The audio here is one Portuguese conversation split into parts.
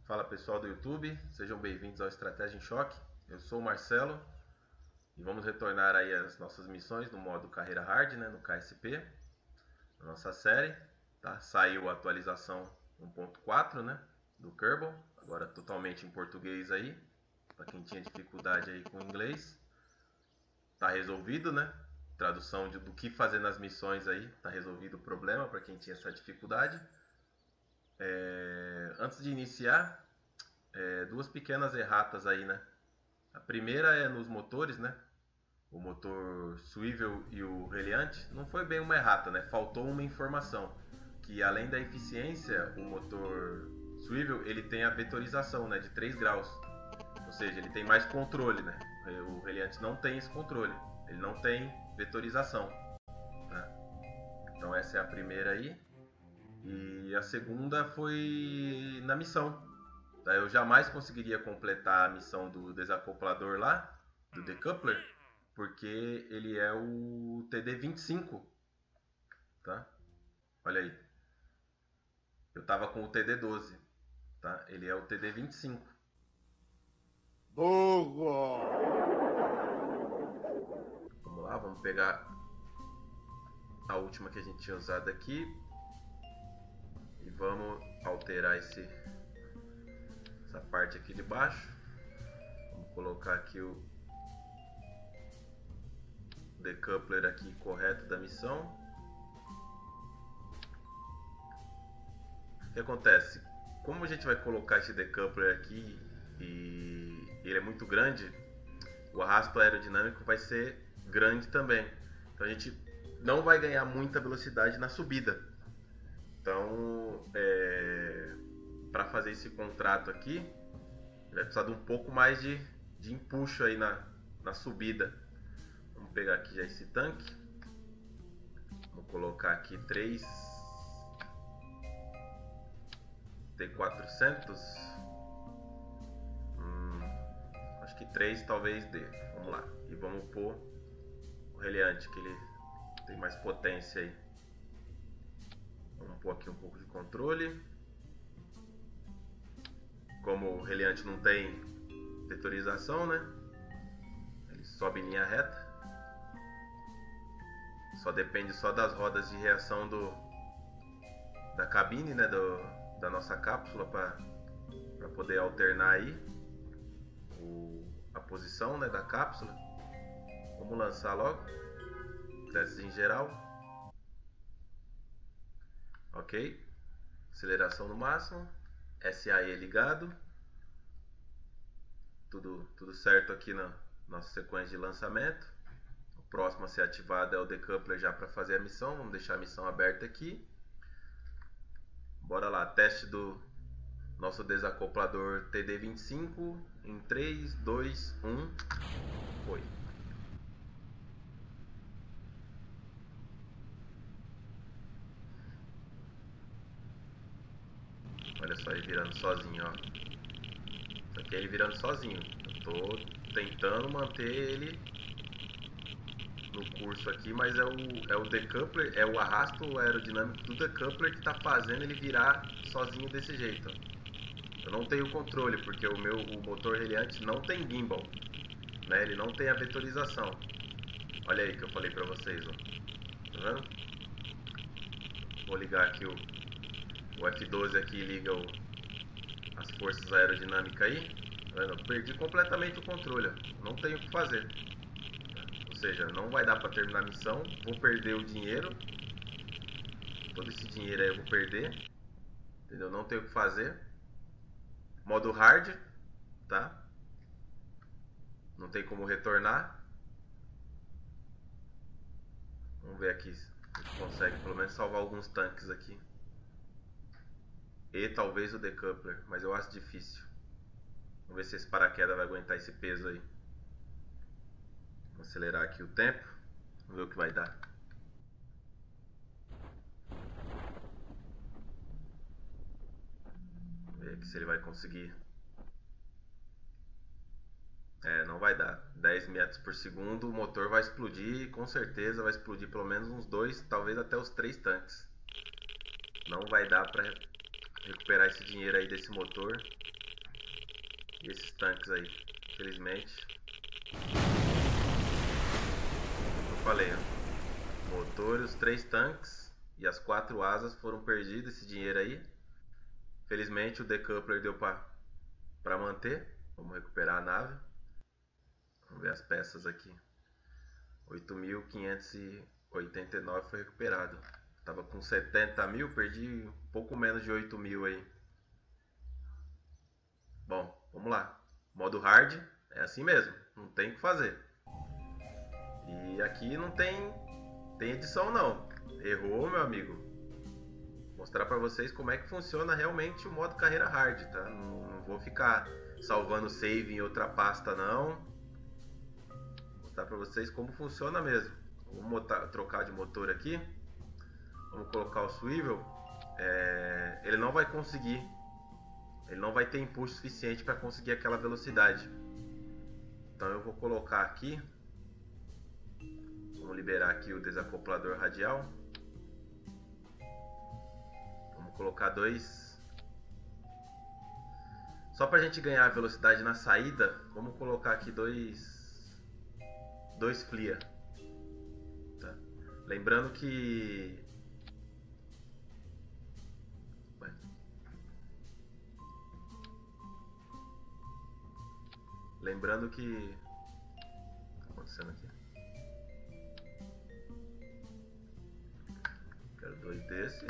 Fala pessoal do YouTube, sejam bem-vindos ao Estratégia em Choque. Eu sou o Marcelo e vamos retornar aí às nossas missões no modo Carreira Hard, né, no KSP, na nossa série. Tá? Saiu a atualização 1.4, né, do Kerbal, agora totalmente em português aí, para quem tinha dificuldade aí com o inglês. Tá resolvido, né? Tradução do que fazer nas missões aí, tá resolvido o problema para quem tinha essa dificuldade. Antes de iniciar, duas pequenas erratas aí, né? A primeira é nos motores, né? O motor Swivel e o Reliant não foi bem uma errata, né? Faltou uma informação que além da eficiência, o motor Swivel ele tem a vetorização, né? De 3 graus, ou seja, ele tem mais controle, né? O Reliant não tem esse controle, ele não tem vetorização. Tá? Então essa é a primeira aí. E a segunda foi na missão. Tá? Eu jamais conseguiria completar a missão do desacoplador lá, do decoupler, porque ele é o TD25. Tá? Olha aí. Eu estava com o TD12. Tá? Ele é o TD25. Burro! Vamos lá, vamos pegar a última que a gente tinha usado aqui. E vamos alterar essa parte aqui de baixo. Vamos colocar aqui o decoupler aqui correto da missão. O que acontece? Como a gente vai colocar esse decoupler aqui e ele é muito grande, o arrasto aerodinâmico vai ser grande também. Então a gente não vai ganhar muita velocidade na subida. Então, para fazer esse contrato aqui, vai precisar de um pouco mais de empuxo aí na subida. Vamos pegar aqui já esse tanque. Vou colocar aqui 3 T400. Acho que 3 talvez dê. Vamos lá. E vamos pôr o Reliant, que ele tem mais potência aí. Vamos pôr aqui um pouco de controle. Como o Reliant não tem vetorização, né? Ele sobe em linha reta. Só depende só das rodas de reação da cabine, né? Da nossa cápsula para poder alternar aí a posição, né, da cápsula. Vamos lançar logo. Testes em geral. Ok. Aceleração no máximo. SAE ligado. Tudo certo aqui na nossa sequência de lançamento. O próximo a ser ativado é o decoupler já para fazer a missão. Vamos deixar a missão aberta aqui. Bora lá, teste do nosso desacoplador TD25 em 3, 2, 1. Foi. Olha só ele virando sozinho, ó. Isso aqui é ele virando sozinho. Eu tô tentando manter ele no curso aqui, mas é o decoupler, é o arrasto aerodinâmico do decoupler que tá fazendo ele virar sozinho desse jeito. Eu não tenho controle, porque o motor Reliant não tem gimbal, né? Ele não tem a vetorização. Olha aí que eu falei pra vocês, ó. Tá vendo? Vou ligar aqui o F12 aqui, liga as forças aerodinâmicas aí. Tá vendo? Eu perdi completamente o controle, ó. Não tenho o que fazer. Ou seja, não vai dar para terminar a missão, vou perder o dinheiro, todo esse dinheiro aí eu vou perder, entendeu? Não tenho o que fazer. Modo hard, tá? Não tem como retornar. Vamos ver aqui se a gente consegue pelo menos salvar alguns tanques aqui. E talvez o decoupler, mas eu acho difícil. Vamos ver se esse paraquedas vai aguentar esse peso aí. Vamos acelerar aqui o tempo. Vamos ver o que vai dar. Vamos ver aqui se ele vai conseguir. Não vai dar. 10 metros por segundo, o motor vai explodir. Com certeza vai explodir pelo menos uns 2, talvez até os 3 tanques. Não vai dar para recuperar esse dinheiro aí desse motor. esses tanques aí. Infelizmente, eu falei, ó, motor, os 3 tanques e as 4 asas foram perdidos, esse dinheiro aí. Felizmente o decoupler deu pra manter. Vamos recuperar a nave. Vamos ver as peças aqui. 8.589 foi recuperado. Tava com 70 mil, perdi um pouco menos de 8 mil aí. Bom, vamos lá. Modo hard é assim mesmo, não tem o que fazer. E aqui não tem edição não. Errou, meu amigo. Vou mostrar pra vocês como é que funciona realmente o modo carreira hard, tá? Não vou ficar salvando save em outra pasta não. Vou mostrar pra vocês como funciona mesmo. Vamos trocar de motor aqui. Vamos colocar o swivel. Ele não vai conseguir. Ele não vai ter impulso suficiente para conseguir aquela velocidade. Então eu vou colocar aqui. Vamos liberar aqui o desacoplador radial. Vamos colocar 2. Só para a gente ganhar velocidade na saída, vamos colocar aqui 2 FLIA. Tá? Lembrando que o que está acontecendo aqui. Quero 2 desse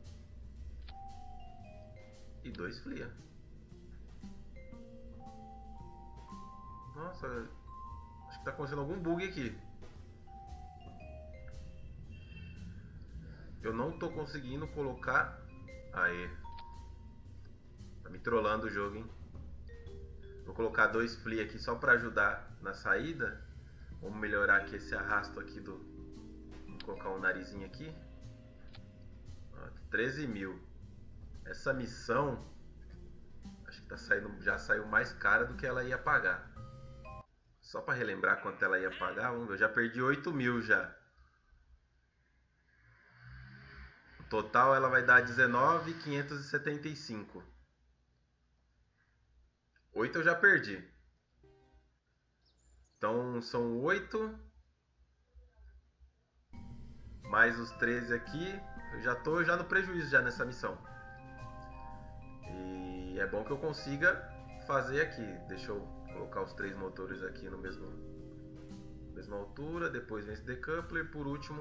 e 2 FLIA. Nossa, acho que tá acontecendo algum bug aqui. Eu não tô conseguindo colocar. Aê. Tá me trollando o jogo, hein? Vou colocar 2 FLIA aqui só para ajudar na saída. Vamos melhorar aqui esse arrasto aqui do. Vou colocar um narizinho aqui. 13 mil. Essa missão acho que tá saindo, já saiu mais cara do que ela ia pagar. Só para relembrar quanto ela ia pagar, vamos ver, eu já perdi 8 mil já. No total ela vai dar 19.575. 8 eu já perdi. Então são 8 mais os 13 aqui. Eu já tô no prejuízo já nessa missão. E é bom que eu consiga fazer aqui. Deixa eu colocar os 3 motores aqui no mesma altura. Depois vem esse decoupler. Por último,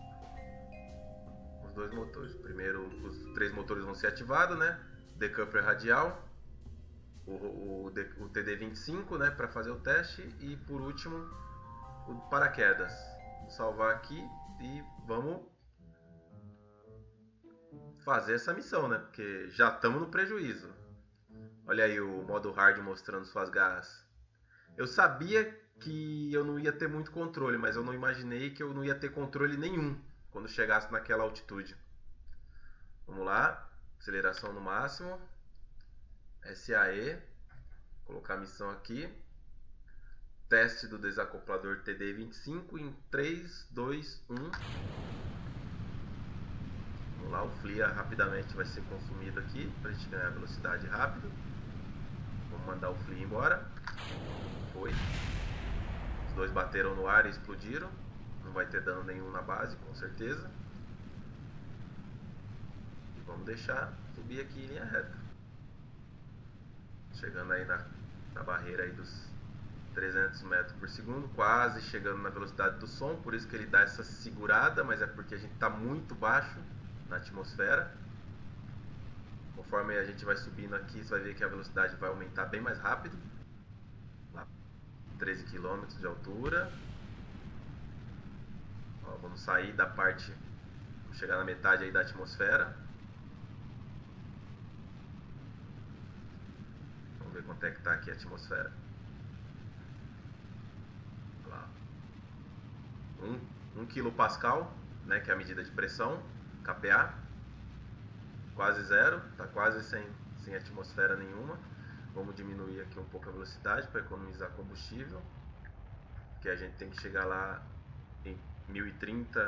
os 2 motores. Primeiro os 3 motores vão ser ativados, né? Decoupler radial. O TD25, né, para fazer o teste, e por último o paraquedas. Vou salvar aqui e vamos fazer essa missão, né, porque já estamos no prejuízo. Olha aí o modo hard mostrando suas garras. Eu sabia que eu não ia ter muito controle, mas eu não imaginei que eu não ia ter controle nenhum quando chegasse naquela altitude. Vamos lá, aceleração no máximo, SAE. Colocar a missão aqui. Teste do desacoplador TD25 em 3, 2, 1. Vamos lá, o FLIA rapidamente vai ser consumido aqui para a gente ganhar velocidade rápido. Vamos mandar o FLIA embora. Foi. Os 2 bateram no ar e explodiram. Não vai ter dano nenhum na base, com certeza. E vamos deixar subir aqui em linha reta. Chegando aí na barreira aí dos 300 metros por segundo, quase chegando na velocidade do som, por isso que ele dá essa segurada, mas é porque a gente está muito baixo na atmosfera. Conforme a gente vai subindo aqui, você vai ver que a velocidade vai aumentar bem mais rápido. Lá, 13 km de altura. Ó, vamos sair da parte, vamos chegar na metade aí da atmosfera. Vamos ver quanto é que está aqui a atmosfera. 1 kPa, né, que é a medida de pressão, kPa, quase zero, está quase sem atmosfera nenhuma. Vamos diminuir aqui um pouco a velocidade para economizar combustível, que a gente tem que chegar lá em 1030.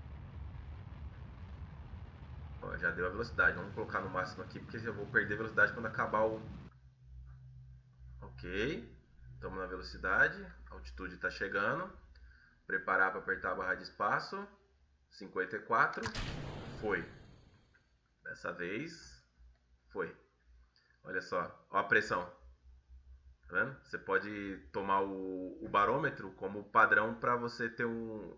Ó, já deu a velocidade, vamos colocar no máximo aqui, porque eu vou perder velocidade quando acabar o... Ok. Estamos na velocidade. A altitude está chegando. Preparar para apertar a barra de espaço. 54. Foi. Dessa vez foi. Olha só. Olha a pressão. Tá vendo? Você pode tomar o barômetro como padrão para você ter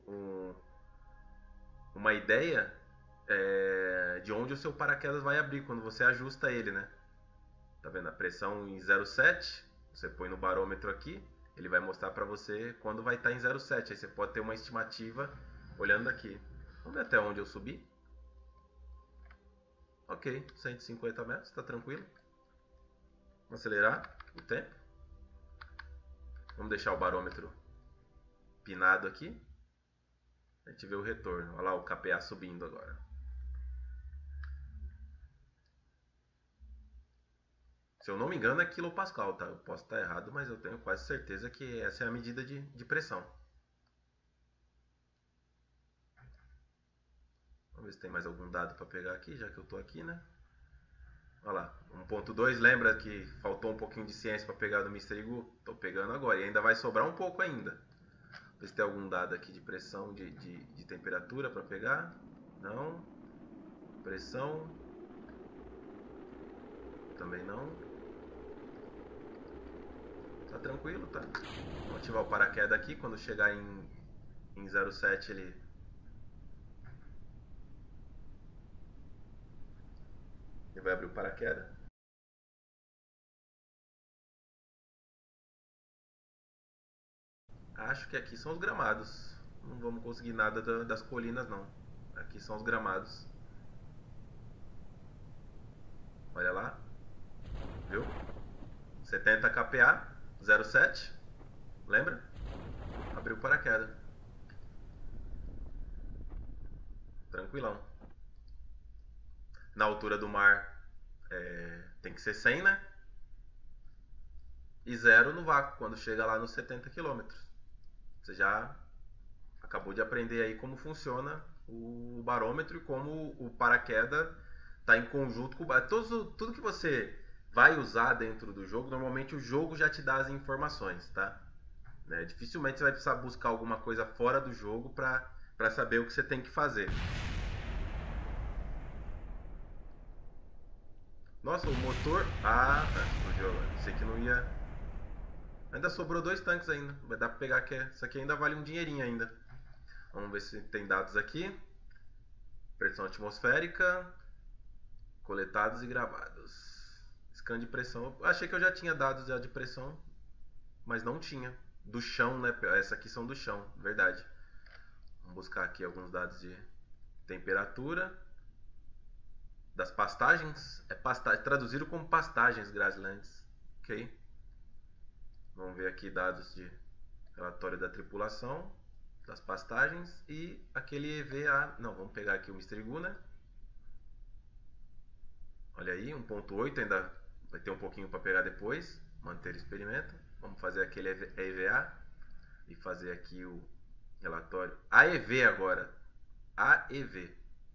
uma ideia de onde o seu paraquedas vai abrir quando você ajusta ele, né? Tá vendo? A pressão em 0,7, você põe no barômetro aqui, ele vai mostrar para você quando vai estar em 0,7. Aí você pode ter uma estimativa olhando aqui. Vamos ver até onde eu subi. Ok, 150 metros, tá tranquilo. Vamos acelerar o tempo. Vamos deixar o barômetro pinado aqui. A gente vê o retorno. Olha lá o KPA subindo agora. Se eu não me engano é quilopascal, tá? Eu posso estar errado, mas eu tenho quase certeza que essa é a medida de pressão. Vamos ver se tem mais algum dado para pegar aqui, já que eu estou aqui, né? Olha lá, 1.2, lembra que faltou um pouquinho de ciência para pegar do Mr. Igu? Estou pegando agora e ainda vai sobrar um pouco ainda. Ver se tem algum dado aqui de pressão, de temperatura para pegar. Não. Pressão. Também não. Tá tranquilo, tá? Vamos ativar o paraquedas aqui. Quando chegar em 0,7 ele vai abrir o paraquedas. Acho que aqui são os gramados. Não vamos conseguir nada das colinas não. Aqui são os gramados. Olha lá. Viu? 70 kPa, 0,7. Lembra? Abriu o paraquedas. Tranquilão. Na altura do mar tem que ser 100, né? E 0 no vácuo, quando chega lá nos 70 km. Você já acabou de aprender aí como funciona o barômetro e como o paraquedas está em conjunto com tudo que você vai usar dentro do jogo. Normalmente o jogo já te dá as informações, tá? Dificilmente você vai precisar buscar alguma coisa fora do jogo para saber o que você tem que fazer. Nossa, o motor. Ah, tá, explodiu agora. Sei que não ia. Ainda sobrou 2 tanques ainda. Vai dar pra pegar que isso aqui ainda vale um dinheirinho ainda. Vamos ver se tem dados aqui. Pressão atmosférica, coletados e gravados. Scan de pressão. Eu achei que eu já tinha dados já de pressão, mas não tinha. Do chão, né? Essa aqui são do chão, verdade. Vamos buscar aqui alguns dados de temperatura. Das pastagens. Traduzido como pastagens grasslands. Ok. Vamos ver aqui dados de relatório da tripulação, das pastagens e aquele EVA. Não, vamos pegar aqui o Mr. Igu, né? Olha aí, 1.8 ainda vai ter um pouquinho para pegar depois. Manter o experimento. Vamos fazer aquele EVA e fazer aqui o relatório. AEV agora. AEV.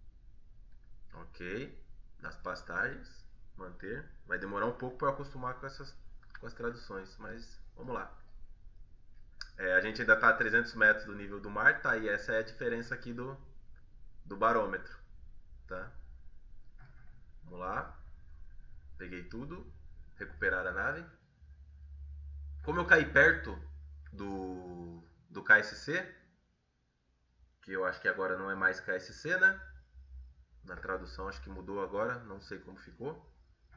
Ok. Das pastagens. Manter. Vai demorar um pouco para acostumar com as traduções, mas vamos lá. A gente ainda está a 300 metros do nível do mar, tá? E essa é a diferença aqui do barômetro, tá? Vamos lá. Peguei tudo. Recuperar a nave. Como eu caí perto do KSC, que eu acho que agora não é mais KSC, né? Na tradução acho que mudou agora, não sei como ficou.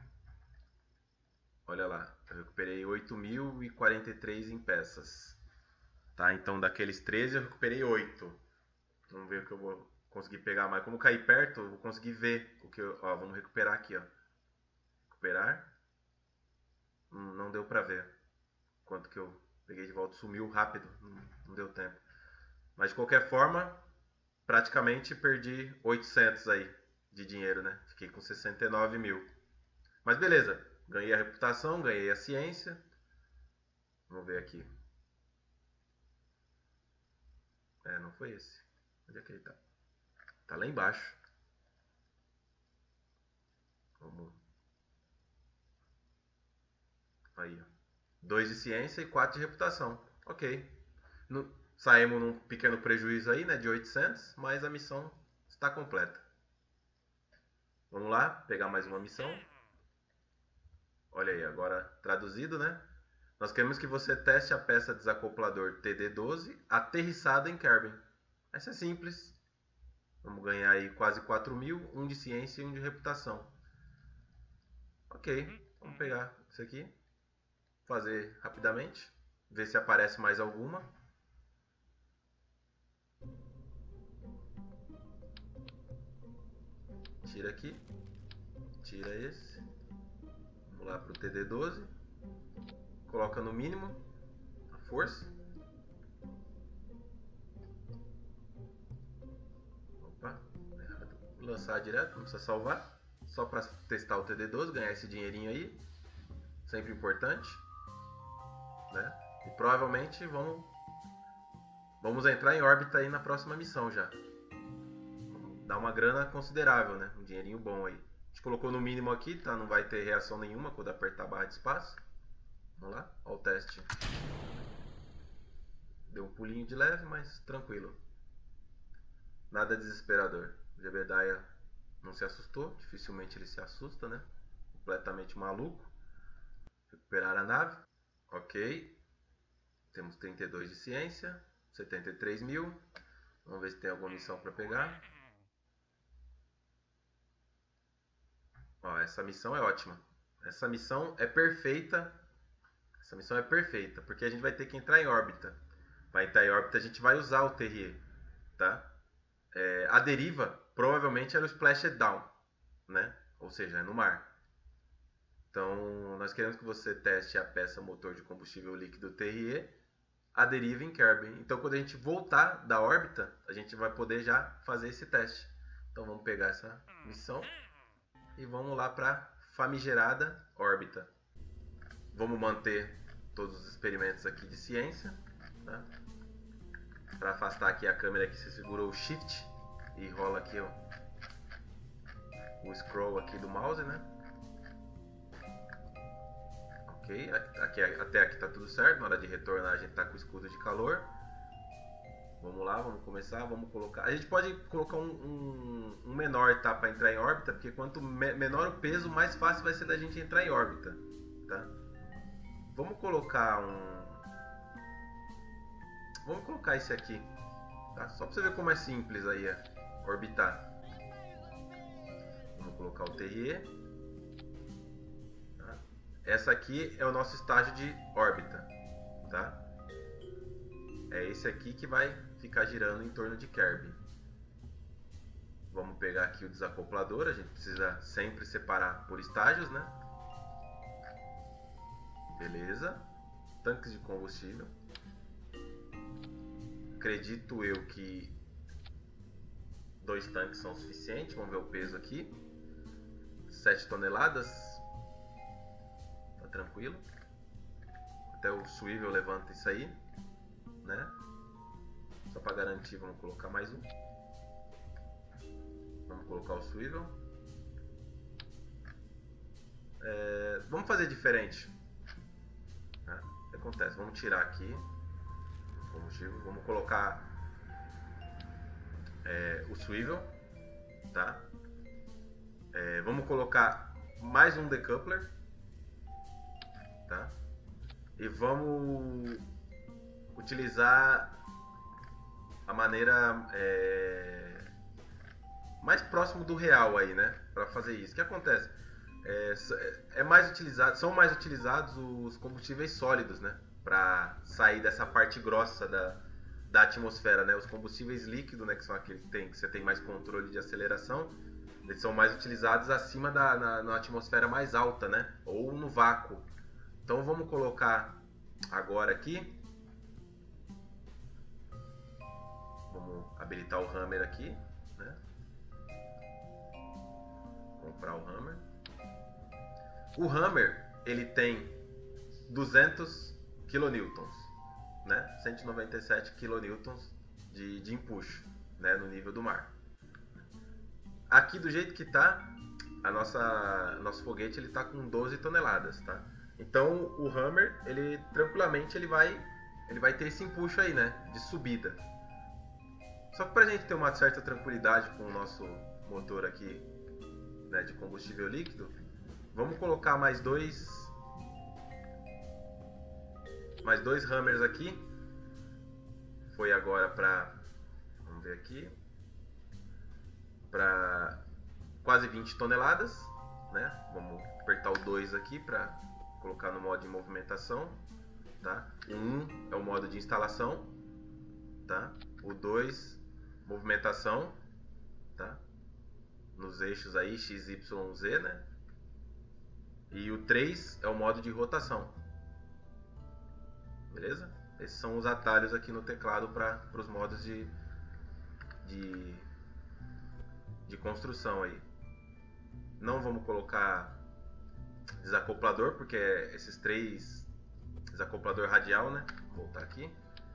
Olha lá, eu recuperei 8.043 em peças. Tá, então daqueles 13 eu recuperei 8. Vamos ver o que eu vou conseguir pegar mais. Como cair perto, eu vou conseguir ver o que eu. Ó, vamos recuperar aqui, ó. Recuperar. Não deu pra ver quanto que eu peguei de volta. Sumiu rápido, não deu tempo. Mas de qualquer forma, praticamente perdi 800 aí de dinheiro, né? Fiquei com 69 mil. Mas beleza, ganhei a reputação, ganhei a ciência. Vamos ver aqui. Não foi esse. Onde é que ele tá? Tá lá embaixo. Vamos. Aí, ó. 2 de ciência e 4 de reputação. Ok. Saímos num pequeno prejuízo aí, né, de 800, mas a missão está completa. Vamos lá, pegar mais uma missão. Olha aí, agora traduzido, né? Nós queremos que você teste a peça desacoplador TD12 aterrissada em Kerbin. Essa é simples. Vamos ganhar aí quase 4.000, um de ciência e um de reputação. Ok, vamos pegar isso aqui, fazer rapidamente, ver se aparece mais alguma. Tira aqui, tira esse. Vamos lá para o TD12. Coloca no mínimo a força. Opa, errado. Lançar direto, não precisa salvar. Só para testar o TD12, ganhar esse dinheirinho aí. Sempre importante, né? E provavelmente vamos entrar em órbita aí na próxima missão já. Dá uma grana considerável, né? Um dinheirinho bom aí. A gente colocou no mínimo aqui, tá? Não vai ter reação nenhuma quando apertar a barra de espaço. Vamos lá, olha o teste. Deu um pulinho de leve, mas tranquilo. Nada desesperador. O Jebediah não se assustou, dificilmente ele se assusta, né? Completamente maluco. Recuperar a nave. Ok. Temos 32 de ciência, 73.000. Vamos ver se tem alguma missão para pegar. Ó, essa missão é ótima. Essa missão é perfeita. Essa missão é perfeita, porque a gente vai ter que entrar em órbita. Para entrar em órbita a gente vai usar o Terrier, tá? A deriva provavelmente era o Splashed Down, né? Ou seja, é no mar. Então, nós queremos que você teste a peça motor de combustível líquido Terrier, a deriva em Kerbin. Então, quando a gente voltar da órbita, a gente vai poder já fazer esse teste. Então, vamos pegar essa missão e vamos lá para famigerada órbita. Vamos manter todos os experimentos aqui de ciência, tá? Para afastar aqui a câmera que você segurou o Shift e rola aqui o scroll aqui do mouse, né? Ok, até aqui tá tudo certo. Na hora de retornar a gente tá com o escudo de calor. Vamos lá, vamos começar, vamos colocar. A gente pode colocar um menor, tá, para entrar em órbita, porque quanto menor o peso, mais fácil vai ser da gente entrar em órbita, tá? Vamos colocar Vamos colocar esse aqui, tá? Só para você ver como é simples aí orbitar. Vamos colocar o Terrier. Tá? Essa aqui é o nosso estágio de órbita, tá? É esse aqui que vai ficar girando em torno de Kerbin. Vamos pegar aqui o desacoplador. A gente precisa sempre separar por estágios, né? Beleza. Tanques de combustível. Acredito eu que 2 tanques são suficientes. Vamos ver o peso aqui. 7 toneladas. Tá tranquilo. Até o Swivel levanta isso aí, né? Só para garantir, vamos colocar mais um. Vamos colocar o Swivel. Vamos fazer diferente. Tá? O que acontece? Vamos tirar aqui o combustível. Vamos colocar o Swivel. Tá? Vamos colocar mais um decoupler. Tá? E vamos utilizar a maneira mais próximo do real aí, né? Para fazer isso. O que acontece? São mais utilizados os combustíveis sólidos, né? Para sair dessa parte grossa da atmosfera, né? Os combustíveis líquidos, né? Que são aqueles que você tem mais controle de aceleração, eles são mais utilizados acima na atmosfera mais alta, né? Ou no vácuo. Então vamos colocar agora aqui. Vamos habilitar o Hammer aqui, né? Comprar o Hammer. O Hammer, ele tem 200 kN, né? 197 kN de empuxo, né? No nível do mar. Aqui do jeito que tá, nosso foguete ele tá com 12 toneladas, tá? Então o Hammer, ele tranquilamente ele vai ter esse empuxo aí, né, de subida. Só que pra gente ter uma certa tranquilidade com o nosso motor aqui, né, de combustível líquido, vamos colocar mais dois Hammers aqui. Foi agora para, vamos ver aqui, para quase 20 toneladas, né? Vamos apertar o 2 aqui para colocar no modo de movimentação, tá? O 1 é o modo de instalação, tá? O 2, movimentação, tá? Nos eixos aí X, Y, Z, né? E o 3 é o modo de rotação. Beleza? Esses são os atalhos aqui no teclado para os modos de construção aí. Não vamos colocar desacoplador, porque é esses três desacoplador radial, né? Vou voltar aqui.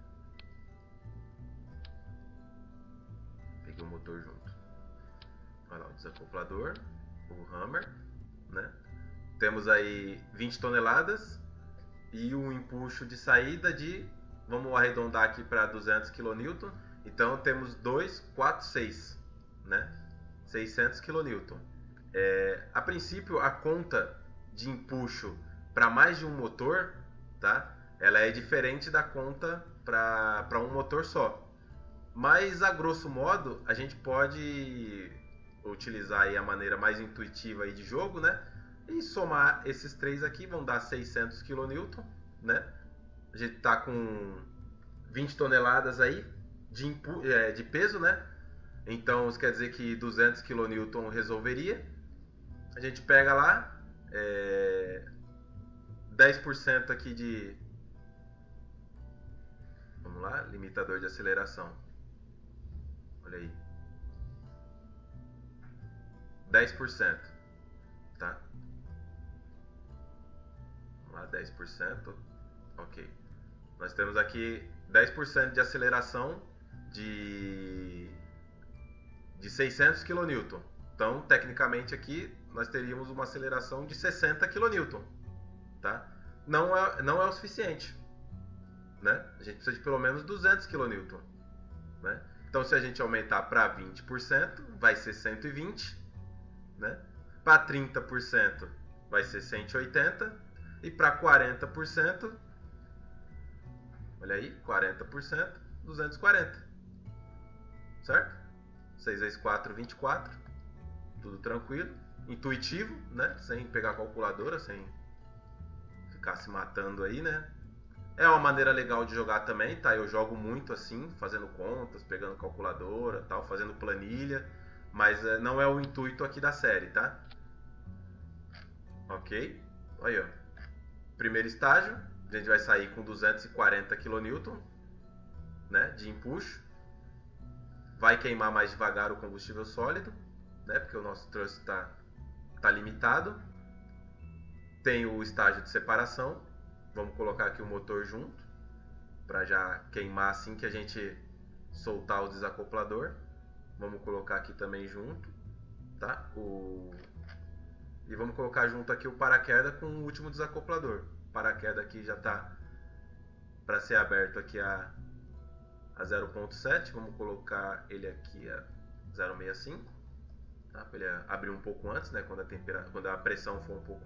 Peguei o motor junto. Olha lá, o desacoplador, o Hammer, né? Temos aí 20 toneladas e um empuxo de saída de, vamos arredondar aqui para 200 kN. Então temos 2, 4, 6, né? 600 kN. A princípio a conta de empuxo para mais de um motor, tá? Ela é diferente da conta para um motor só. Mas a grosso modo a gente pode utilizar aí a maneira mais intuitiva aí de jogo, né? E somar esses três aqui vão dar 600 kN, né? A gente tá com 20 toneladas aí de peso, né? Então isso quer dizer que 200 kN resolveria. A gente pega lá 10% aqui de, vamos lá, limitador de aceleração. Olha aí, 10%, tá? Vamos lá, 10%, ok. Nós temos aqui 10% de aceleração de 600 kN. Então, tecnicamente aqui, nós teríamos uma aceleração de 60 kN, tá? Não é o suficiente, né? A gente precisa de pelo menos 200 kN, né? Então, se a gente aumentar para 20%, vai ser 120, né? Para 30% vai ser 180 e para 40%, olha aí, 40%, 240, certo? 6 vezes 4, 24, tudo tranquilo, intuitivo, né? Sem pegar calculadora, sem ficar se matando aí, né? É uma maneira legal de jogar também, tá? Eu jogo muito assim, fazendo contas, pegando calculadora, tal, fazendo planilha, mas não é o intuito aqui da série, tá? Ok? Aí, ó. Primeiro estágio, a gente vai sair com 240 kN, né, de empuxo. Vai queimar mais devagar o combustível sólido, né, porque o nosso thrust tá limitado. Tem o estágio de separação. Vamos colocar aqui o motor junto, para já queimar assim que a gente soltar o desacoplador. Vamos colocar aqui também junto, tá? E vamos colocar junto aqui o paraquedas com o último desacoplador. O paraquedas aqui já está para ser aberto aqui a 0.7. Vamos colocar ele aqui a 0.65, tá? Para ele abrir um pouco antes, né? Quando a pressão for um pouco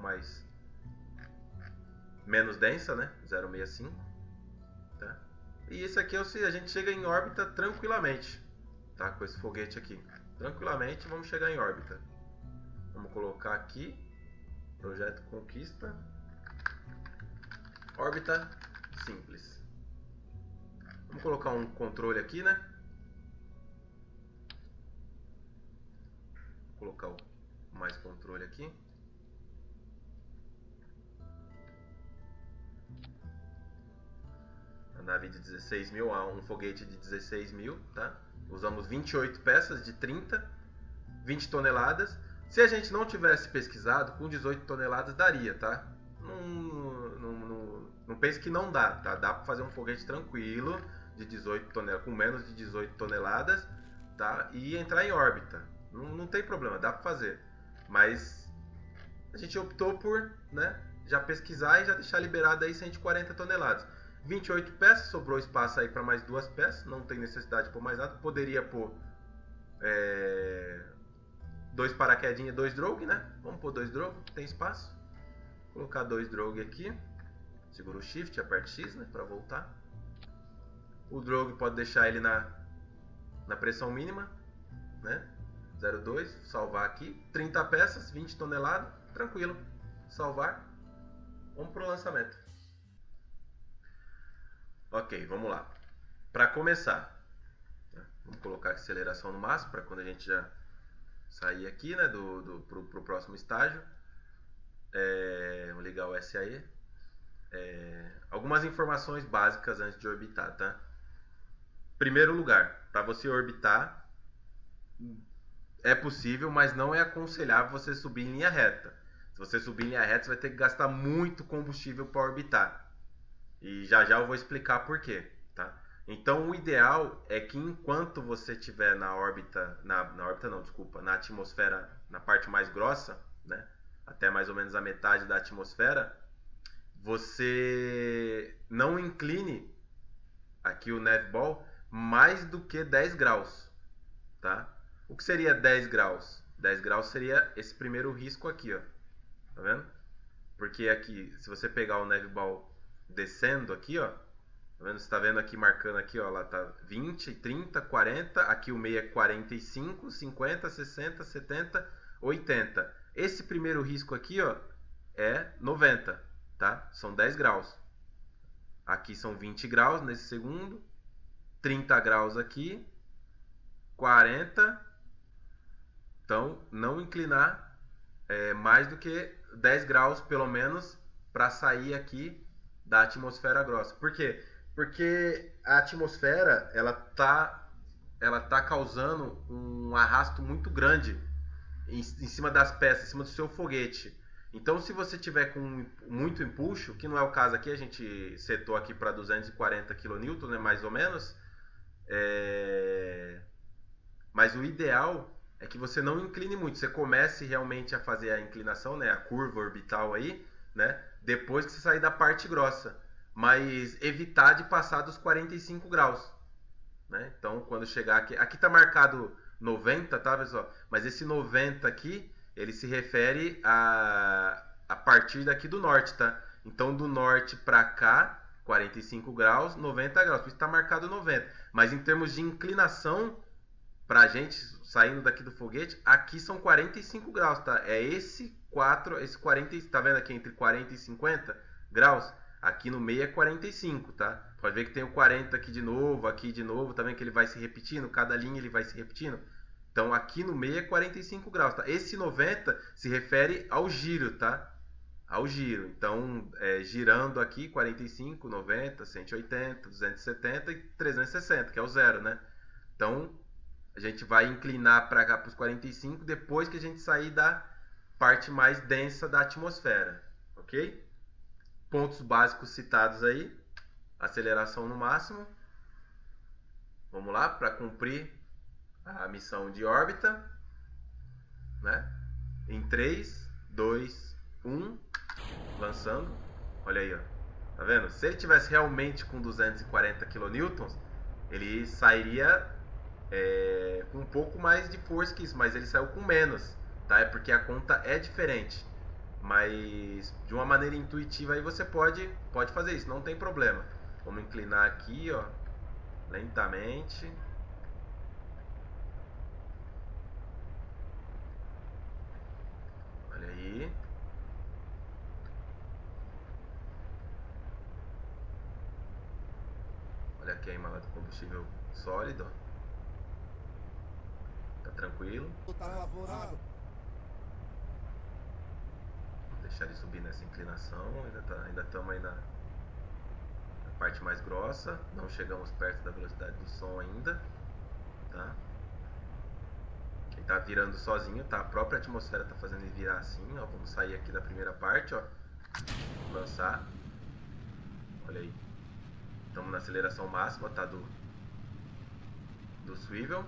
menos densa, né? 0.65, tá? E esse aqui a gente chega em órbita tranquilamente, tá? Com esse foguete aqui, tranquilamente vamos chegar em órbita. Vamos colocar aqui, projeto Conquista, órbita simples. Vamos colocar um controle aqui, né? Vou colocar mais controle aqui. A nave de 16 mil, um foguete de 16 mil, tá? Usamos 28 peças de 30, 20 toneladas. Se a gente não tivesse pesquisado, com 18 toneladas daria, tá? Não pense que não dá, tá? Dá para fazer um foguete tranquilo de 18 toneladas, com menos de 18 toneladas, tá? E entrar em órbita. Não tem problema, dá para fazer. Mas a gente optou por, né, já pesquisar e já deixar liberado aí 140 toneladas. 28 peças, sobrou espaço aí para mais 2 peças, não tem necessidade de pôr mais nada. Poderia pôr 2 paraquedinhas, 2 drogue, né? Vamos pôr 2 drogue, tem espaço. Vou colocar 2 drogue aqui. Segura o Shift, aperte X, né, para voltar. O drogue pode deixar ele na pressão mínima, né? 0,2, salvar aqui. 30 peças, 20 toneladas, tranquilo. Salvar. Vamos pro lançamento. Ok, vamos lá. Para começar, vamos colocar a aceleração no máximo para quando a gente já sair aqui, né, pro próximo estágio. Vou ligar o SAE. Algumas informações básicas antes de orbitar, tá? Primeiro lugar, para você orbitar, é possível, mas não é aconselhável você subir em linha reta. Se você subir em linha reta, você vai ter que gastar muito combustível para orbitar. E já já eu vou explicar por quê, tá? Então o ideal é que enquanto você estiver na órbita, na órbita não, desculpa, na atmosfera, na parte mais grossa, né? Até mais ou menos a metade da atmosfera, você não incline aqui o Navball mais do que 10 graus, tá? O que seria 10 graus? 10 graus seria esse primeiro risco aqui, ó. Tá vendo? Porque aqui, se você pegar o Navball descendo aqui, ó, tá vendo? Você tá vendo aqui, marcando aqui, ó, lá tá 20, 30, 40, aqui o meio é 45, 50, 60, 70, 80. Esse primeiro risco aqui, ó, é 90, tá? São 10 graus. Aqui são 20 graus nesse segundo, 30 graus aqui, 40. Então, não inclinar mais do que 10 graus, pelo menos, para sair aqui da atmosfera grossa. Por quê? Porque a atmosfera ela tá causando um arrasto muito grande em cima das peças, em cima do seu foguete. Então, se você tiver com muito empuxo, que não é o caso aqui, a gente setou aqui para 240 kN, né, mais ou menos. Mas o ideal é que você não incline muito. Você comece realmente a fazer a inclinação, né, a curva orbital aí, né, depois que você sair da parte grossa. Mas evitar de passar dos 45 graus. Né? Então, quando chegar aqui... Aqui está marcado 90, tá, pessoal? Mas esse 90 aqui, ele se refere a partir daqui do norte, tá? Então, do norte para cá, 45 graus, 90 graus. Por isso está marcado 90. Mas em termos de inclinação, pra gente saindo daqui do foguete, aqui são 45 graus, tá? É esse 40, tá vendo aqui entre 40 e 50 graus? Aqui no meio é 45, tá? Pode ver que tem o 40 aqui de novo, tá vendo que ele vai se repetindo? Cada linha ele vai se repetindo. Então aqui no meio é 45 graus, tá? Esse 90 se refere ao giro, tá? Ao giro. Então, girando aqui 45, 90, 180, 270 e 360, que é o zero, né? Então, a gente vai inclinar para cá para os 45 depois que a gente sair da parte mais densa da atmosfera, ok? Pontos básicos citados aí, aceleração no máximo. Vamos lá, para cumprir a missão de órbita, né? Em 3, 2, 1, lançando. Olha aí, ó. Tá vendo? Se ele tivesse realmente com 240 kN, ele sairia com um pouco mais de força que isso, mas ele saiu com menos, tá? É porque a conta é diferente. Mas de uma maneira intuitiva aí você pode fazer isso, não tem problema. Vamos inclinar aqui, ó, lentamente. Olha aí. Olha a queima lá do combustível sólido. Tá tranquilo. Tá favorável. Vou deixar ele subir nessa inclinação. Ainda estamos aí na parte mais grossa. Não chegamos perto da velocidade do som ainda. Tá? Ele tá virando sozinho, tá? A própria atmosfera tá fazendo ele virar assim, ó. Vamos sair aqui da primeira parte, ó. Lançar. Olha aí. Estamos na aceleração máxima, tá? Do swivel.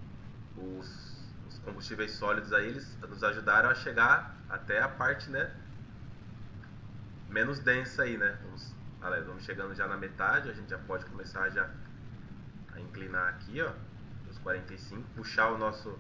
Os combustíveis sólidos aí, eles nos ajudaram a chegar até a parte, né? menos densa aí, né? Vamos chegando já na metade, a gente já pode começar já a inclinar aqui, ó, os 45, puxar o nosso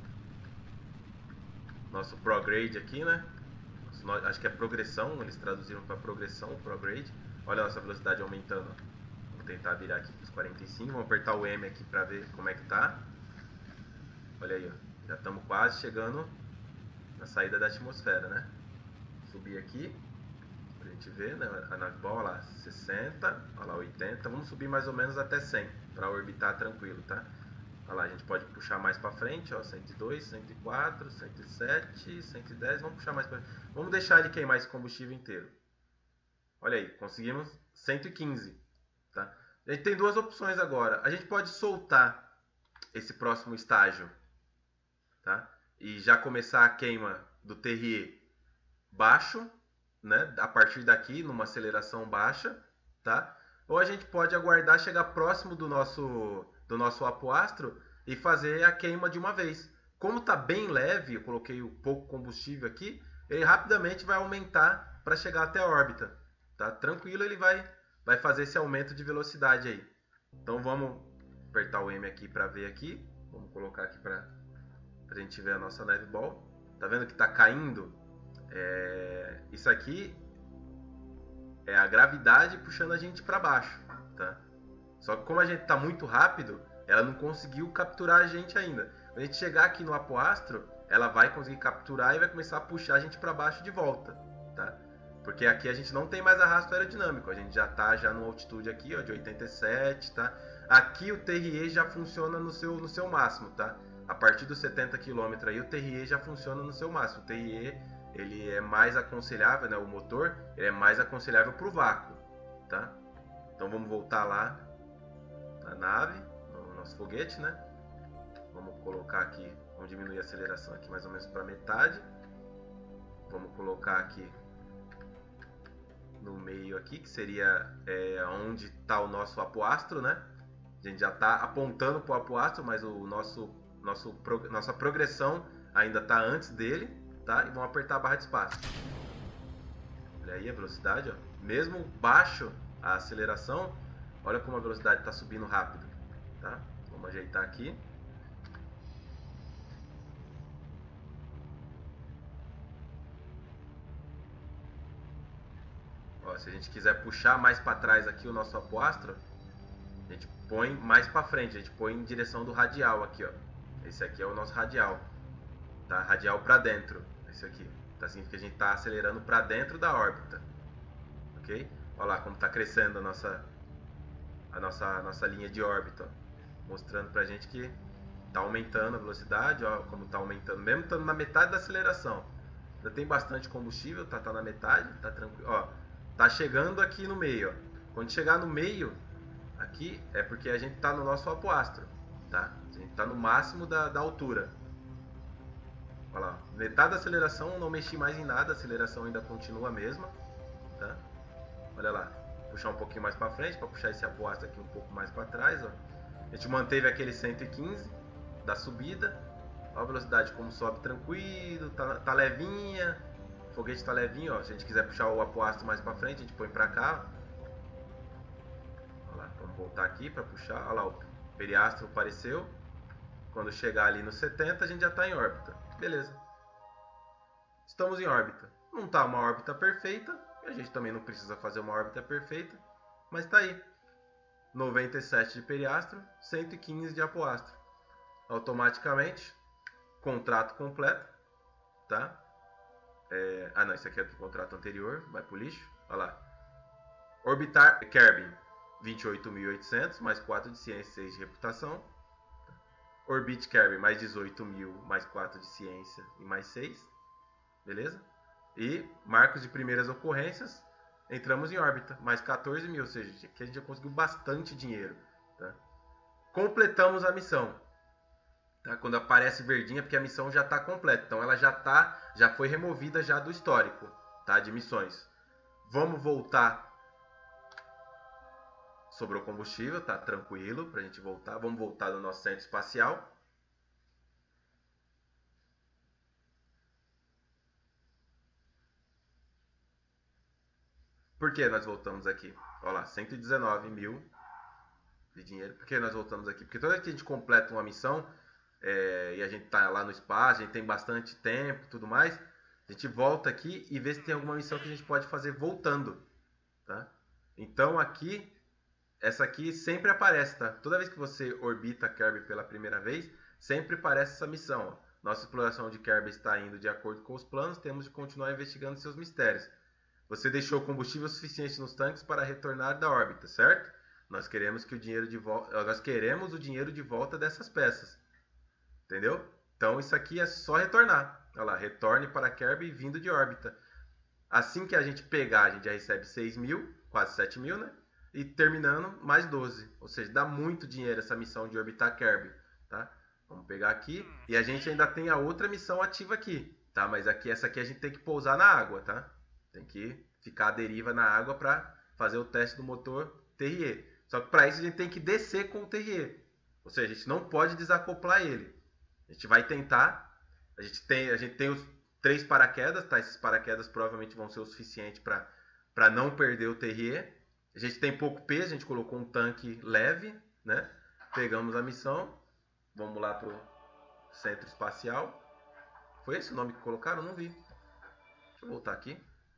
prograde aqui, né? Acho que é progressão, eles traduziram para progressão, o prograde. Olha a nossa velocidade aumentando. Vou tentar virar aqui para os 45, vamos apertar o M aqui para ver como é que tá. Olha aí, ó, já estamos quase chegando na saída da atmosfera, né? Subir aqui, pra gente ver, né? A naveball, olha lá, 60, olha lá, 80. Vamos subir mais ou menos até 100 para orbitar tranquilo, tá? Olha lá, a gente pode puxar mais para frente, ó, 102, 104, 107, 110. Vamos puxar mais para frente. Vamos deixar ele queimar esse combustível inteiro. Olha aí, conseguimos 115, tá? A gente tem duas opções agora. A gente pode soltar esse próximo estágio, tá? E já começar a queima do Terrier baixo, né? A partir daqui, numa aceleração baixa, tá? Ou a gente pode aguardar chegar próximo do nosso apoastro e fazer a queima de uma vez. Como está bem leve, eu coloquei um pouco combustível aqui, ele rapidamente vai aumentar para chegar até a órbita, tá? Tranquilo, ele vai fazer esse aumento de velocidade aí. Então vamos apertar o M aqui para ver aqui. Vamos colocar aqui para a gente ver a nossa naveball. Tá vendo que está caindo? Isso aqui é a gravidade puxando a gente para baixo, tá? Só que como a gente está muito rápido, ela não conseguiu capturar a gente ainda. Quando a gente chegar aqui no apoastro, ela vai conseguir capturar e vai começar a puxar a gente para baixo de volta, tá? Porque aqui a gente não tem mais arrasto aerodinâmico, a gente já está já numa altitude aqui, ó, de 87, tá? Aqui o Terrier já funciona no seu máximo, tá? A partir dos 70 km aí o Terrier já funciona no seu máximo. O Terrier, ele é mais aconselhável, né? O motor, ele é mais aconselhável para o vácuo, tá? Então vamos voltar lá na nave, no nosso foguete, né? Vamos colocar aqui, vamos diminuir a aceleração aqui mais ou menos para metade. Vamos colocar aqui no meio aqui, que seria onde está o nosso apoastro, né? A gente já está apontando para o apoastro, mas nossa progressão ainda está antes dele, tá? E vamos apertar a barra de espaço. Olha aí a velocidade, ó. Mesmo baixo a aceleração, olha como a velocidade está subindo rápido, tá? Vamos ajeitar aqui. Ó, se a gente quiser puxar mais para trás aqui o nosso apoastro, a gente põe mais para frente, a gente põe em direção do radial aqui, ó. Esse aqui é o nosso radial, tá? Radial para dentro, esse aqui. Tá, significa que a gente está acelerando para dentro da órbita, ok? Olha lá como está crescendo a nossa linha de órbita, ó, mostrando para a gente que está aumentando a velocidade, ó, como está aumentando, mesmo estando na metade da aceleração. Ainda tem bastante combustível, tá na metade, tá tranquilo, ó. Tá chegando aqui no meio, ó. Quando chegar no meio, aqui é porque a gente está no nosso apoastro, tá? A gente está no máximo da altura. Olha lá, metade da aceleração, não mexi mais em nada, a aceleração ainda continua a mesma, tá? Olha lá, puxar um pouquinho mais para frente, para puxar esse apoastro aqui um pouco mais para trás, ó. A gente manteve aquele 115 da subida, olha a velocidade como sobe tranquilo, tá levinha, o foguete tá levinho, ó. Se a gente quiser puxar o apoastro mais para frente, a gente põe para cá, olha lá, vamos voltar aqui para puxar, olha lá, o periastro apareceu. Quando chegar ali no 70, a gente já está em órbita. Beleza. Estamos em órbita. Não está uma órbita perfeita, e a gente também não precisa fazer uma órbita perfeita, mas está aí. 97 de periastro, 115 de apoastro. Automaticamente, contrato completo, tá? Não, isso aqui é do contrato anterior, vai pro lixo. Olha lá. Orbitar Kerbin, 28.800, mais 4 de ciência e 6 de reputação. Orbit Kerbin, mais 18.000, mais 4 de ciência e mais 6. Beleza? E marcos de primeiras ocorrências, entramos em órbita, mais 14 mil, ou seja, que a gente já conseguiu bastante dinheiro. Tá? Completamos a missão. Tá? Quando aparece verdinha, porque a missão já está completa. Então ela já foi removida já do histórico, tá? De missões. Vamos voltar. Sobrou combustível, tá tranquilo pra gente voltar. Vamos voltar no nosso centro espacial. Por que nós voltamos aqui? Olha lá, 119 mil de dinheiro. Por que nós voltamos aqui? Porque toda vez que a gente completa uma missão e a gente tá lá no espaço, a gente tem bastante tempo e tudo mais, a gente volta aqui e vê se tem alguma missão que a gente pode fazer voltando, tá? Então aqui, essa aqui sempre aparece, tá? Toda vez que você orbita Kerbin pela primeira vez, sempre aparece essa missão, ó. Nossa exploração de Kerbin está indo de acordo com os planos, temos de continuar investigando seus mistérios. Você deixou combustível suficiente nos tanques para retornar da órbita, certo? Nós queremos que o dinheiro de volta, nós queremos o dinheiro de volta dessas peças. Entendeu? Então isso aqui é só retornar. Olha lá, retorne para Kerbin vindo de órbita. Assim que a gente pegar, a gente já recebe 6 mil, quase 7 mil, né? E terminando, mais 12. Ou seja, dá muito dinheiro essa missão de orbitar Kerbin, tá? Vamos pegar aqui. E a gente ainda tem a outra missão ativa aqui, tá? Mas aqui, essa aqui a gente tem que pousar na água, tá? Tem que ficar à deriva na água para fazer o teste do motor Terrier. Só que para isso a gente tem que descer com o Terrier. Ou seja, a gente não pode desacoplar ele. A gente vai tentar. A gente tem os 3 paraquedas, tá? Esses paraquedas provavelmente vão ser o suficiente para não perder o Terrier. A gente tem pouco peso, a gente colocou um tanque leve, né? Pegamos a missão. Vamos lá pro centro espacial. Foi esse o nome que colocaram? Não vi. Deixa eu voltar aqui.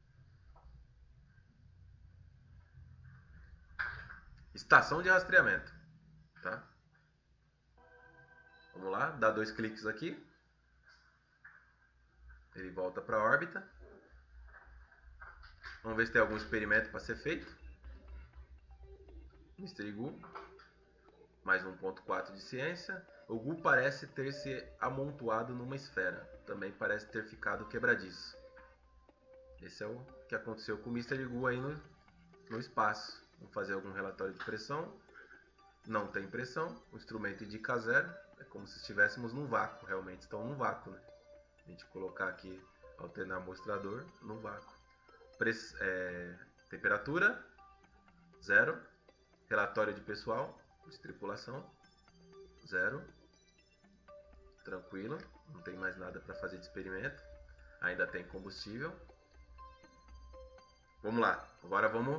Estação de rastreamento, tá? Vamos lá, dá 2 cliques aqui. Ele volta para a órbita. Vamos ver se tem algum experimento para ser feito. Mr. Gu. Mais 1.4 de ciência. O Gu parece ter se amontoado numa esfera. Também parece ter ficado quebradiço. Esse é o que aconteceu com o Mr. Gu aí no espaço. Vamos fazer algum relatório de pressão. Não tem pressão. O instrumento indica 0. É como se estivéssemos num vácuo. Realmente estão num vácuo, né? A gente colocar aqui, alternar mostrador no vácuo. Temperatura 0. Relatório de pessoal, de tripulação 0. Tranquilo, não tem mais nada para fazer de experimento. Ainda tem combustível. Vamos lá, agora vamos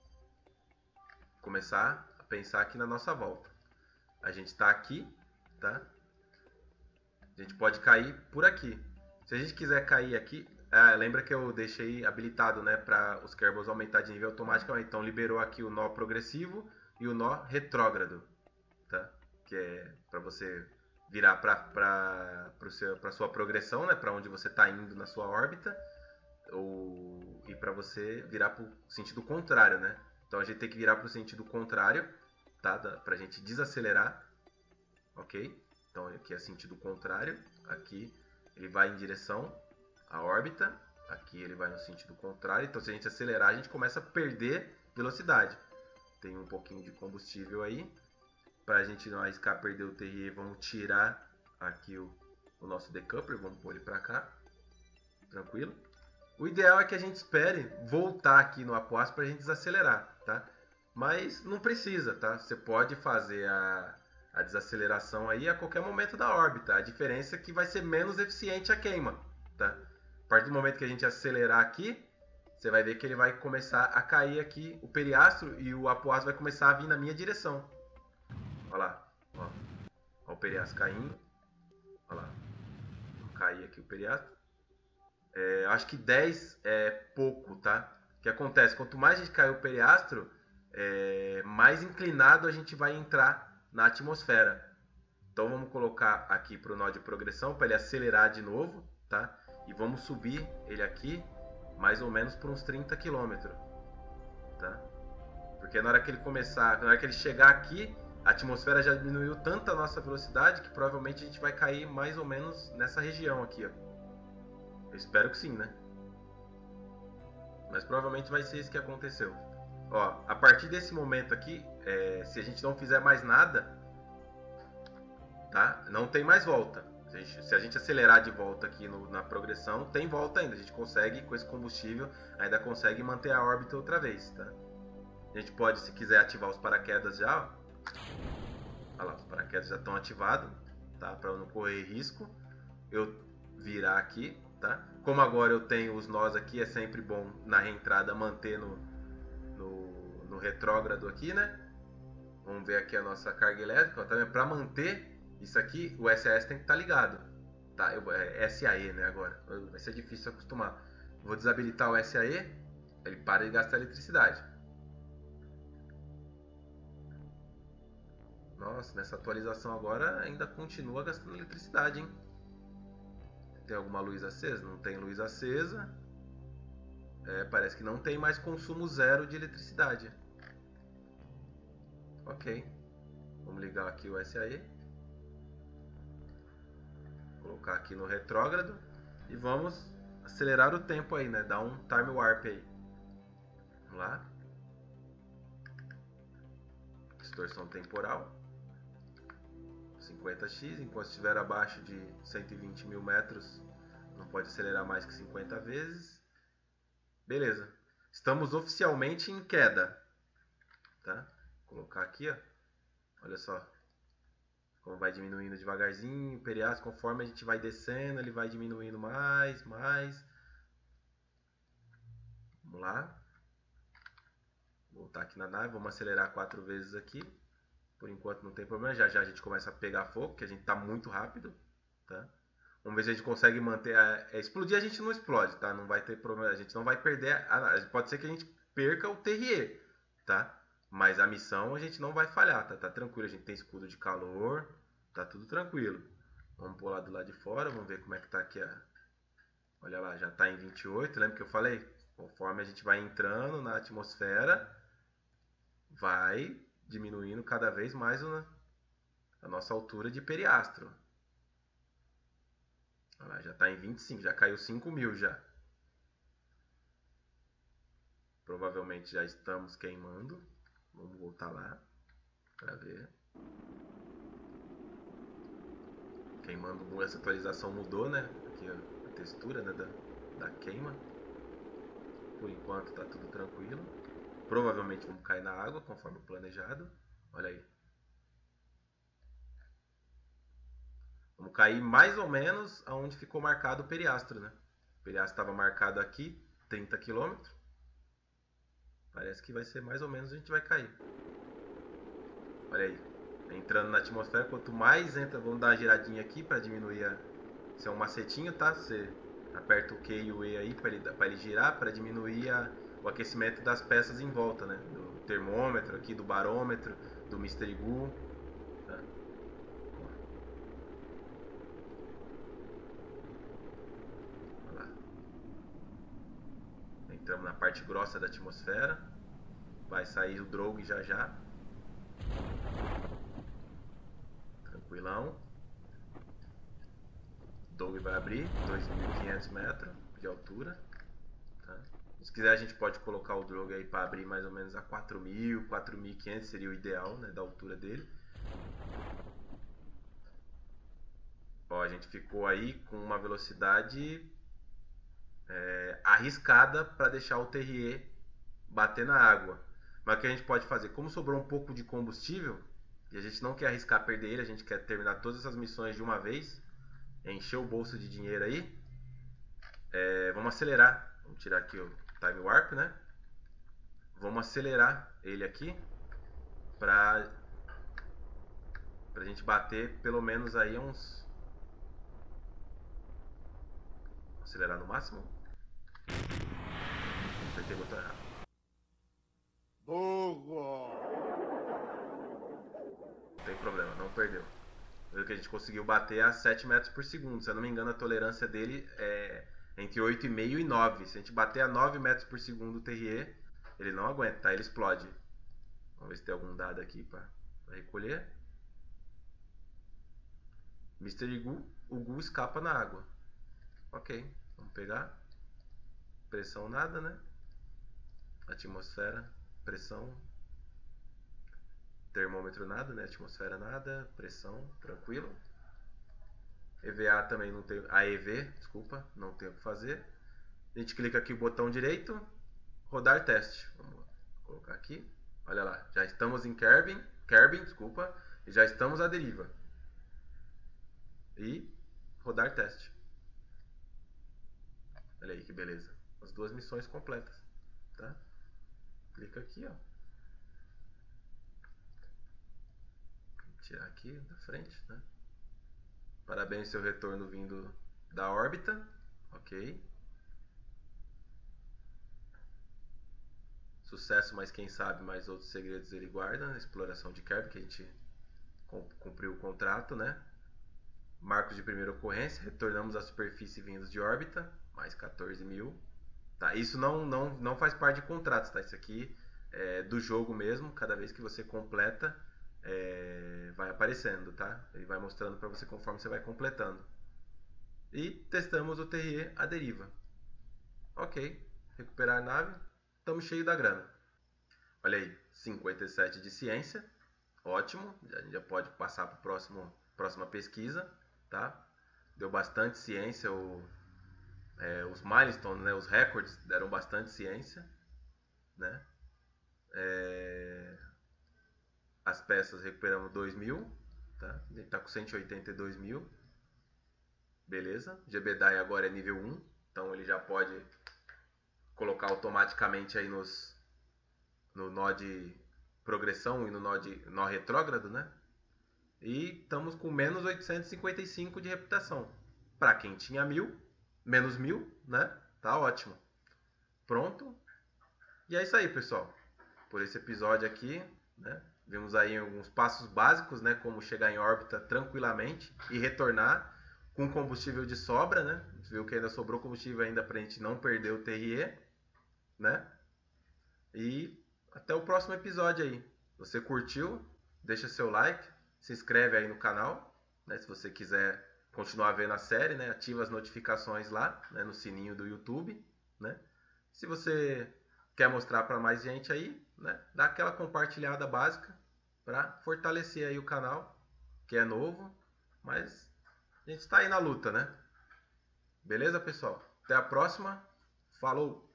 começar a pensar aqui na nossa volta. A gente está aqui, tá? A gente pode cair por aqui. Se a gente quiser cair aqui, lembra que eu deixei habilitado, né, para os Kerbals aumentar de nível automaticamente. Então liberou aqui o nó progressivo e o nó retrógrado, tá? Que é para você virar para sua progressão, né, para onde você está indo na sua órbita, e para você virar para o sentido contrário, né? Então a gente tem que virar para o sentido contrário, tá? Para a gente desacelerar, ok? Então aqui é sentido contrário, aqui ele vai em direção à órbita, aqui ele vai no sentido contrário. Então se a gente acelerar, a gente começa a perder velocidade. Tem um pouquinho de combustível aí. Para a gente não arriscar perder o Terrier, vamos tirar aqui o nosso decoupler, vamos pôr ele para cá. Tranquilo? O ideal é que a gente espere voltar aqui no Apoas para a gente desacelerar, tá? Mas não precisa, tá? Você pode fazer a desaceleração aí a qualquer momento da órbita. A diferença é que vai ser menos eficiente a queima, tá? A partir do momento que a gente acelerar aqui, você vai ver que ele vai começar a cair aqui o periastro e o Apoas vai começar a vir na minha direção. Olha lá, ó. Ó o periastro caindo. Olha lá. Vou cair aqui o periastro. Acho que 10 é pouco, tá? O que acontece? Quanto mais a gente cai o periastro, mais inclinado a gente vai entrar na atmosfera. Então vamos colocar aqui para o nó de progressão para ele acelerar de novo, tá? E vamos subir ele aqui mais ou menos por uns 30 km, tá? Porque na hora que ele começar, na hora que ele chegar aqui, a atmosfera já diminuiu tanto a nossa velocidade que provavelmente a gente vai cair mais ou menos nessa região aqui, ó. Eu espero que sim, né? Mas provavelmente vai ser isso que aconteceu. Ó, a partir desse momento aqui, se a gente não fizer mais nada, tá? Não tem mais volta. Se a gente acelerar de volta aqui na progressão, tem volta ainda. A gente consegue, com esse combustível, ainda consegue manter a órbita outra vez, tá? A gente pode, se quiser, ativar os paraquedas já, ó. Olha lá, os paraquedas já estão ativados, tá? Para não correr risco. Eu virar aqui, tá? Como agora eu tenho os nós aqui, é sempre bom na reentrada manter no retrógrado aqui, né? Vamos ver aqui a nossa carga elétrica. Tá? Para manter isso aqui, o SAS tem que estar ligado. Tá? É SAE, né? Agora vai ser difícil acostumar. Vou desabilitar o SAE, ele para de gastar eletricidade. Nossa, nessa atualização agora ainda continua gastando eletricidade, hein? Tem alguma luz acesa? Não tem luz acesa. Parece que não tem mais consumo zero de eletricidade. Ok. Vamos ligar aqui o SAE. Colocar aqui no retrógrado. E vamos acelerar o tempo aí, né? Dar um time warp aí. Vamos lá. Distorção temporal. 50x. Enquanto estiver abaixo de 120 mil metros, não pode acelerar mais que 50 vezes. Beleza. Estamos oficialmente em queda. Tá? Vou colocar aqui, ó. Olha só. Como vai diminuindo devagarzinho. O periastro, conforme a gente vai descendo, ele vai diminuindo mais. Vamos lá. Voltar aqui na nave. Vamos acelerar 4 vezes aqui. Por enquanto não tem problema. Já já a gente começa a pegar fogo, porque a gente está muito rápido. Tá? Vamos ver se a gente consegue manter. Explodir a gente não explode, tá? Não vai ter problema. A gente não vai perder. Pode ser que a gente perca o TRE, tá? Mas a missão a gente não vai falhar, tá? Tá tranquilo. A gente tem escudo de calor. Tá tudo tranquilo. Vamos pular do lado de fora. Vamos ver como é que tá aqui a. Olha lá, já tá em 28. Lembra que eu falei? Conforme a gente vai entrando na atmosfera, vai diminuindo cada vez mais a nossa altura de periastro. Olha lá, já está em 25, já caiu 5.000 já. Provavelmente já estamos queimando. Vamos voltar lá para ver. Queimando, essa atualização mudou, né? Aqui a textura, né, da queima. Por enquanto está tudo tranquilo. Provavelmente vamos cair na água conforme planejado. Olha aí. Vamos cair mais ou menos aonde ficou marcado o periastro, né? O periastro estava marcado aqui, 30 km. Parece que vai ser mais ou menos a gente vai cair. Olha aí. Entrando na atmosfera, quanto mais entra, vamos dar uma giradinha aqui para diminuir Isso é um macetinho, tá? Você aperta o Q e o E aí para ele girar, para diminuir o aquecimento das peças em volta, né? Do termômetro aqui, do barômetro, do Mystery Goo. Tá? Olha lá. Entramos na parte grossa da atmosfera. Vai sair o drogue já já. Tranquilão. O drogue vai abrir, 2.500 metros de altura. Tá? Se quiser a gente pode colocar o drogue aí para abrir mais ou menos a 4.000, 4.500 seria o ideal, né, da altura dele. Ó, a gente ficou aí com uma velocidade arriscada para deixar o TRE bater na água. Mas o que a gente pode fazer? Como sobrou um pouco de combustível, e a gente não quer arriscar perder ele, a gente quer terminar todas essas missões de uma vez, encher o bolso de dinheiro aí, vamos acelerar. Vamos tirar aqui o Time Warp, né? Vamos acelerar ele aqui para a gente bater pelo menos aí uns... Acelerar no máximo. Apertei o botão errado. Burro! Não tem problema, não perdeu. Viu que a gente conseguiu bater a 7 metros por segundo. Se eu não me engano, a tolerância dele é entre 8,5 e 9. Se a gente bater a 9 metros por segundo o TRE, ele não aguenta, tá? Ele explode. Vamos ver se tem algum dado aqui para recolher. Mystery Goo, o Goo escapa na água. Ok, vamos pegar. Pressão nada, né? Atmosfera, pressão. Termômetro nada, né? Atmosfera nada, pressão, tranquilo. EVA também não tem... AEV, desculpa, não tem o que fazer. A gente clica aqui o botão direito, rodar teste. Vamos colocar aqui. Olha lá, já estamos em Kerbin, desculpa, e já estamos à deriva. E rodar teste. Olha aí que beleza. As duas missões completas, tá? Clica aqui, ó. Vou tirar aqui da frente, né? Parabéns, seu retorno vindo da órbita. Ok. Sucesso, mas quem sabe mais outros segredos ele guarda na exploração de Kerbin, que a gente cumpriu o contrato, né? Marcos de primeira ocorrência, retornamos à superfície vindos de órbita, mais 14 mil. Tá, isso não faz parte de contratos, tá? Isso aqui é do jogo mesmo, cada vez que você completa, vai aparecendo, tá? Ele vai mostrando para você conforme você vai completando. E testamos o Terrier à deriva. Ok, recuperar a nave, estamos cheio da grana. Olha aí, 57 de ciência, ótimo, a gente já pode passar para a próxima pesquisa, tá? Deu bastante ciência, os milestones, né, os recordes deram bastante ciência, né? As peças recuperamos 2.000, tá? A gente está com 182 mil, beleza? Gbedai agora é nível 1, então ele já pode colocar automaticamente aí no nó de progressão e no nó retrógrado, né? E estamos com menos 855 de reputação. Para quem tinha 1.000, menos 1.000, né? Tá ótimo. Pronto. E é isso aí, pessoal. Por esse episódio aqui, né? Vimos aí alguns passos básicos, né? Como chegar em órbita tranquilamente e retornar com combustível de sobra, né? A gente viu que ainda sobrou combustível ainda para a gente não perder o Terrier, né? E até o próximo episódio aí. Você curtiu? Deixa seu like, se inscreve aí no canal, né? Se você quiser continuar vendo a série, né? Ativa as notificações lá, né? No sininho do YouTube, né? Se você quer mostrar para mais gente aí, né? Dá aquela compartilhada básica para fortalecer aí o canal, que é novo, mas a gente está aí na luta, né? Beleza, pessoal? Até a próxima. Falou!